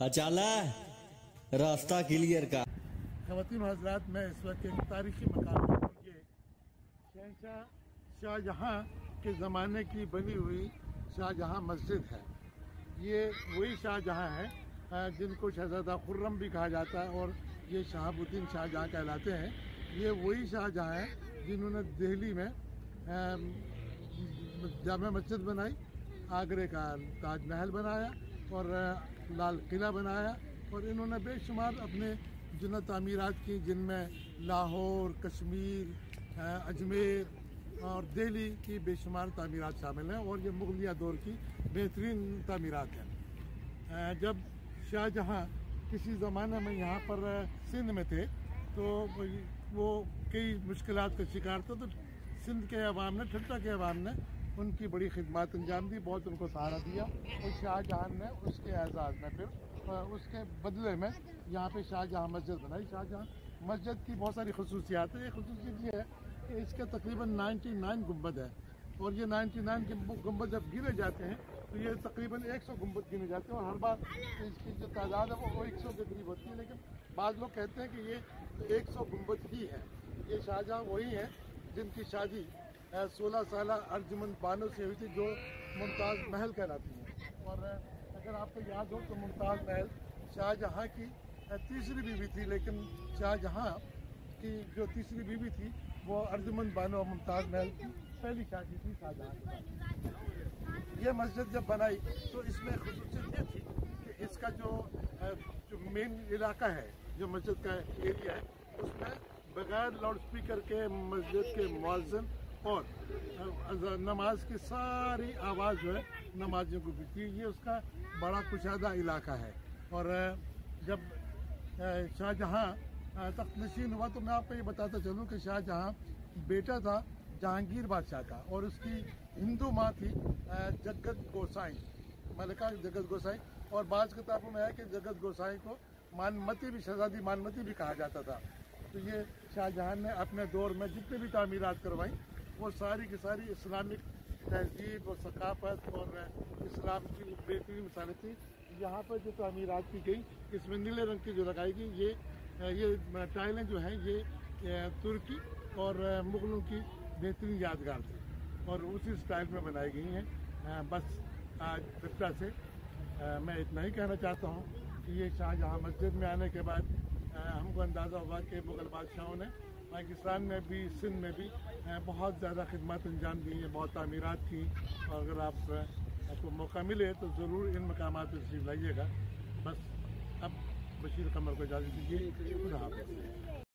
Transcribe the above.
اچالا راستہ کلیئر کا خواتین و حضرات، میں اس وقت ایک تاریخی مقام پر ہوں۔ یہ شہنشاہ شاہ جہاں کے زمانے کی بنی ہوئی شاہ جہاں مسجد ہے۔ یہ وہی شاہ جہاں ہے جن کو شہزادہ خرم بھی کہا جاتا ہے اور یہ شہاب الدین شاہ جہاں کہلاتے ہیں۔ یہ وہی شاہ جہاں ہیں جنہوں نے دہلی میں جامع مسجد بنائی، آگرے کا تاج محل بنایا اور لال قلعہ بنایا، اور انہوں نے بے شمار اپنے جن تعمیرات کی، جن میں لاہور، کشمیر، اجمیر اور دہلی کی بے شمار تعمیرات شامل ہیں، اور یہ مغلیہ دور کی بہترین تعمیرات ہیں۔ جب شاہ جہاں کسی زمانے میں یہاں پر سندھ میں تھے تو وہ کئی مشکلات کا شکار تھا، تو سندھ کے عوام نے، ٹھٹہ کے عوام نے ان کی بڑی خدمات انجام دی، بہت ان کو سہارا دیا، اور شاہ جہاں نے اس کے اعزاز میں پھر اس کے بدلے میں یہاں پہ شاہ جہاں مسجد بنائی۔ شاہ جہاں مسجد کی بہت ساری خصوصیات ہیں۔ ایک خصوصیت یہ ہے کہ اس کے تقریباً 99 گنبد ہے، اور یہ 99 گنبد جب گنے جاتے ہیں تو یہ تقریباً 100 گنبد گنے جاتے ہیں، اور ہر بار اس کی جو تعداد ہے وہ 100 کے قریب ہوتی ہے، لیکن بعض لوگ کہتے ہیں کہ یہ 100 گنبد ہی ہے۔ یہ شاہ جہاں وہی ہیں جن کی شادی 16 سالہ ارجمند بانو سے ہوئی تھی، جو ممتاز محل کہلاتی ہیں۔ اور اگر آپ کو یاد ہو تو ممتاز محل شاہ جہاں کی تیسری بیوی تھی، لیکن شاہ جہاں کی جو تیسری بیوی تھی وہ ارجمند بانو اور ممتاز محل کی پہلی شادی تھی شاہ جہاں کی۔ یہ مسجد جب بنائی تو اس میں خصوصیت یہ تھی کہ اس کا جو مین علاقہ ہے، جو مسجد کا ایریا ہے، اس میں بغیر لاؤڈ سپیکر کے مسجد کے مؤذن اور نماز کی ساری آواز جو ہے نمازیوں کو بھی تھی۔ یہ اس کا بڑا کشادہ علاقہ ہے۔ اور جب شاہ جہاں تخت نشین ہوا تو میں آپ کو یہ بتاتا چلوں کہ شاہ جہاں بیٹا تھا جہانگیر بادشاہ کا، اور اس کی ہندو ماں تھی جگت گوسائی، ملکہ جگت گوسائی، اور بعض کتابوں میں ہے کہ جگت گوسائی کو مانمتی بھی، شہزادی مانمتی بھی کہا جاتا تھا۔ تو یہ شاہ جہاں نے اپنے دور میں جتنے بھی تعمیرات کروائیں وہ ساری کی ساری اسلامک تہذیب اور ثقافت اور اسلام کی بہترین مثالیں تھیں۔ یہاں پر جو تعمیرات کی گئی، اس میں نیلے رنگ کی جو لگائی گئی، یہ ٹائلیں جو ہیں یہ ترکی اور مغلوں کی بہترین یادگار تھی، اور اسی سٹائل میں بنائی گئی ہیں۔ بس آج ٹھٹہ سے میں اتنا ہی کہنا چاہتا ہوں کہ یہ شاہ جہاں مسجد میں آنے کے بعد ہم کو اندازہ ہوا کہ مغل بادشاہوں نے پاکستان میں بھی، سندھ میں بھی بہت زیادہ خدمات انجام دی ہیں، بہت تعمیرات کی، اور اگر آپ کو موقع ملے تو ضرور ان مقامات پہ تشریف لائیے گا۔ بس اب بشیر قمر کو اجازت دیجیے، خدا حافظ۔